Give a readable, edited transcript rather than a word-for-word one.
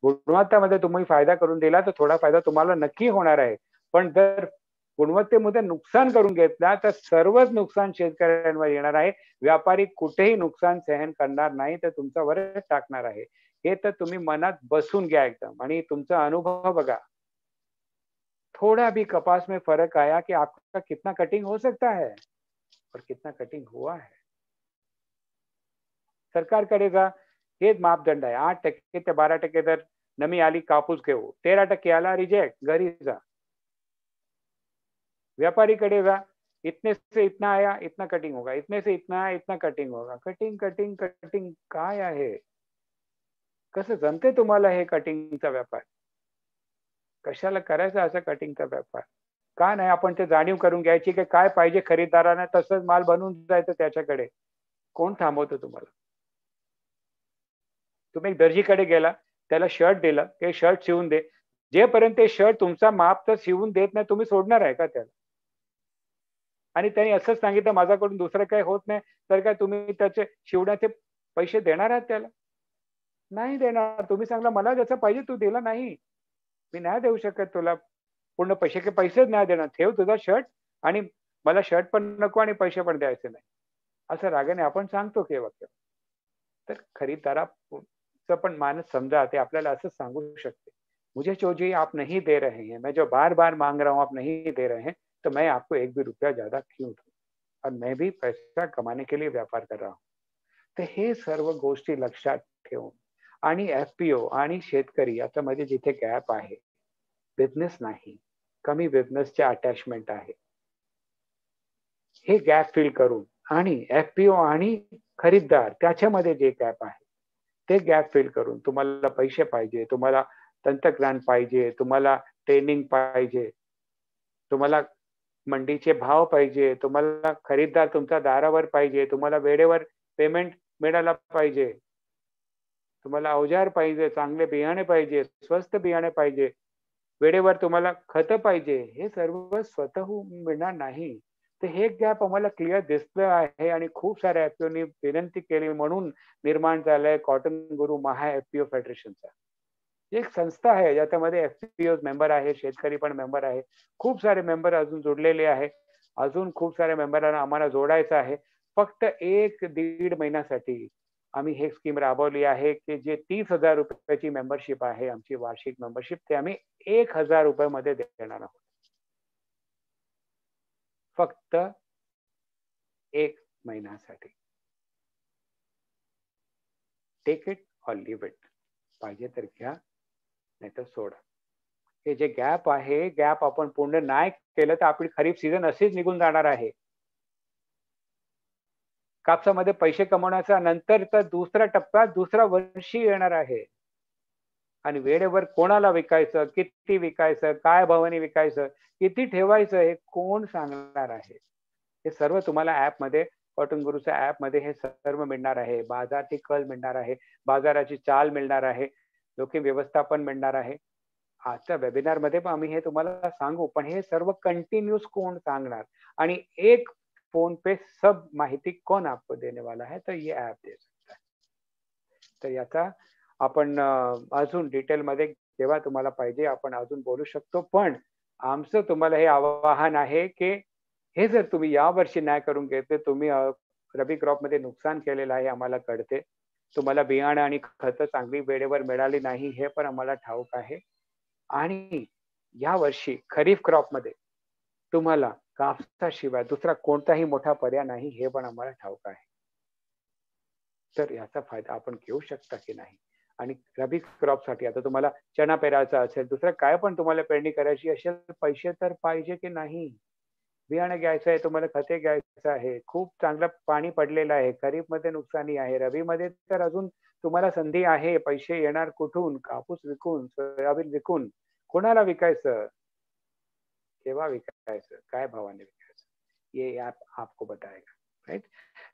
गुणवत्तामध्ये तुम्ही फायदा करून दिला तर थोडा फायदा तुम्हाला नक्की होणार आहे, पण जर गुणवत्तेमध्ये नुकसान करून घेतला तर सर्वच नुकसान शेतकऱ्यांवर येणार आहे. व्यापारी कुठेही नुकसान सहन करणार नाही, तर तुमच्यावरच टाकणार आहे. हे तर तुम्ही मनात बसून घ्या एकदम आणि तुमचा अनुभव बघा. थोड़ा भी कपास में फर्क आया कि आपका कितना कटिंग हो सकता है और कितना कटिंग हुआ है. सरकारकडे जा, हेच मापदंड आहे. 8% ते 12% जर नमी आली कापूस घेऊ, 13% आला रिजेक्ट, घरी जा. व्यापारीकडे जा, इतने से इतना आया इतना कटिंग होगा, इतने से इतना आया इतना कटिंग होगा. कटिंग कटिंग कटिंग काय आहे? कसं जमते तुम्हाला हे कटिंगचा व्यापार? कशाला करायचा असा कटिंगचा व्यापार? का नाही आपण ते जाणीव करून घ्यायची की काय पाहिजे खरीददारांना तसंच माल बनवून जायचं त्याच्याकडे. कोण थांबवतं तुम्हाला? तुम्ही एक दर्जीकडे गेला, त्याला शर्ट दिलं, ते शर्ट शिवून दे. जेपर्यंत ते शर्ट तुमचा माप तर शिवून देत नाही, तुम्ही सोडणार आहे का त्याला? आणि त्याने असंच सांगितलं माझ्याकडून दुसरं काही होत नाही, तर काय तुम्ही त्याचे शिवण्याचे पैसे देणार आहात त्याला? नाही देणार. तुम्ही सांगला मला ज्याचं पाहिजे तू दिला नाही. मी नाही देऊ शकत तुला पूर्ण पैसे, की पैसेच नाही देणार. ठेव तुझा शर्ट आणि मला शर्ट पण नको आणि पैसे पण द्यायचे नाही. असं रागाने आपण सांगतो केव्हा केव्हा. तर खरीददाराचं पण मानस समजा, ते आपल्याला असं सांगू शकते. मुझे जो आप नहीं दे रहे हैं, मैं जो बार-बार माँग रहा हूँ आप नहीं दे रहे हैं, तो मैं आपको 1 भी रुपया ज़्यादा क्यों दूँ? और मैं भी पैसा कमाने के लिए व्यापार कर रहा हूँ. तर हे सर्व गोष्टी लक्षात ठेवून आणि एफ-पी-ओ आणि शेतकरी याच्यामध्ये जिथे गॅप आहे, बिझनेस नाही, कमी बिझनेसचे अटॅचमेंट आहे. हे गॅप फिल करून आणि एफ-पी-ओ आणि खरीददार त्याच्यामध्ये जे गॅप आहे, ते गॅप फिल करून तुम्हाला पैसे पाहिजे, तुम्हाला तंत्रज्ञान पाहिजे, तुम्हाला ट्रेनिंग पाहिजे, तुम्हाला मंडीचे भाव पाहिजे, तुम्हाला खरीददार तुमच्या दारावर पाहिजे, तुम्हाला वेळेवर पेमेंट मिळायला पाहिजे, तुम्हाला अवजार पाहिजे, चांगले बियाणे पाहिजे, स्वस्त बियाणे पाहिजे, वेळेवर तुम्हाला खतं पाहिजे. हे सर्व स्वतःहून मिळणार नाही. तर हे गॅप आम्हाला क्लिअर दिसलं आहे आणि खूप साऱ्या एफ-पी-ओनी विनंती केली म्हणून निर्माण झालंय कॉटन गुरु महा एफ-पी-ओ फेडरेशनचा. एक संस्था आहे ज्याच्यामध्ये एफ-पी-ओ मेंबर आहे, शेतकरी पण मेंबर आहे. खूप सारे मेंबर अजून जोडलेले आहे. अजून खूप साऱ्या मेंबरांना आम्हाला जोडायचं आहे. फक्त 1-1.5 महिन्यासाठी आम्ही हे स्कीम राबवली आहे, की जे ₹30,000 ची मेंबरशिप आहे आमची वार्षिक मेंबरशिप, ते आम्ही ₹1,000 मध्ये देणार आहोत. फक्त 1 महिन्यासाठी. Take it or leave it. पाहिजे तर घ्या, नाहीतर सोडा. हे जे गॅप आहे, गॅप आपण पूर्ण नाही केलं तर आपली खरीप सीझन अशीच निघून जाणार आहे. कापसामध्ये पैसे कमवण्याचा नंतरचा दुसरा टप्पा दुसऱ्या वर्षी येणार आहे. आणि वेळेवर कोणाला विकायचं, किती विकायचं, काय भावाने विकायचं, किती ठेवायचं हे कोण सांगणार आहे? हे सर्व तुम्हाला ॲपमध्ये कॉटन गुरूच्या ॲपमध्ये हे सर्व मिळणार आहे. बाजाराची कल मिळणार आहे, बाजाराची चाल मिळणार आहे, जोखीम व्यवस्थापन मिळणार आहे. आजच्या वेबिनारमध्ये पण आम्ही हे तुम्हाला सांगू, पण हे सर्व कंटिन्यूअस कोण सांगणार? आणि एक फोन पे सब माहिती कौन आपको देने वाला है? तर ये ॲप दे सकता है. तर याचा आपण अजून डिटेलमध्ये जेव्हा तुम्हाला पाहिजे आपण अजून बोलू शकतो. पण आमचं तुम्हाला हे आवाहन आहे, की हे जर तुम्ही यावर्षी नाही करून घेतले, तुम्ही रबी क्रॉपमध्ये नुकसान केलेलं आहे आम्हाला कळते. तुम्हाला बियाणं आणि खतं चांगली वेळेवर मिळाली नाही हे पण आम्हाला ठाऊक आहे. आणि यावर्षी खरीफ क्रॉपमध्ये तुम्हाला कापसाशिवाय दुसरा कोणताही मोठा पर्याय नाही हे पण आम्हाला ठाऊक आहे. तर याचा फायदा आपण घेऊ शकता की नाही? आणि रबी क्रॉपसाठी आता तुम्हाला चणा पेरायचा असेल, दुसरं काय पण तुम्हाला पेरणी करायची असेल, पैसे तर पाहिजे की नाही? बियाणं घ्यायचं आहे, तुम्हाला खते घ्यायचं आहे, खूप चांगलं पाणी पडलेलं आहे, खरीपमध्ये नुकसानी आहे, रबीमध्ये तर अजून तुम्हाला संधी आहे. पैसे येणार कुठून? कापूस विकून, सोयाबीन विकून. कोणाला विकायचं? केव्हा विकायचं? काय भावाने विकायचं? ये ॲप आपको बताएगा, राइट?